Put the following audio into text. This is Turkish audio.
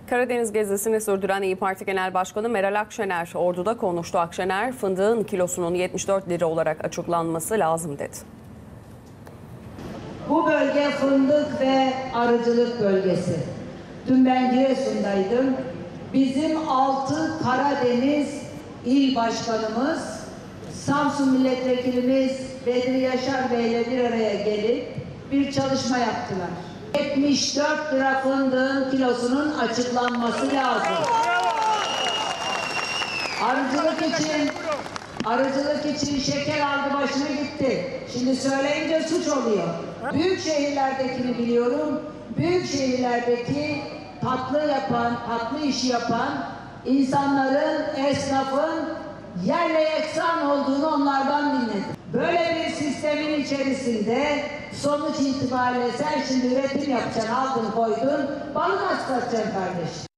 Karadeniz gezisini sürdüren İYİ Parti Genel Başkanı Meral Akşener Ordu'da konuştu. Akşener, fındığın kilosunun 74 lira olarak açıklanması lazım dedi. Bu bölge fındık ve arıcılık bölgesi. Dün ben Giresun'daydım. Bizim 6 Karadeniz il başkanımız, Samsun milletvekilimiz Bedri Yaşar Bey ile bir araya gelip bir çalışma yaptılar. 74 lira fındığın kilosunun açıklanması lazım. Arıcılık için şeker aldı başına gitti. Şimdi söyleyince suç oluyor. Büyük şehirlerdekini biliyorum. Büyük şehirlerdeki tatlı işi yapan insanların, esnafın yerle yeksan olduğunu onlardan dinledim. Böyle bir sistemin içerisinde sonuç itibariyle sen şimdi üretim yapacaksın, aldın koydun, balık satacaksın kardeşim.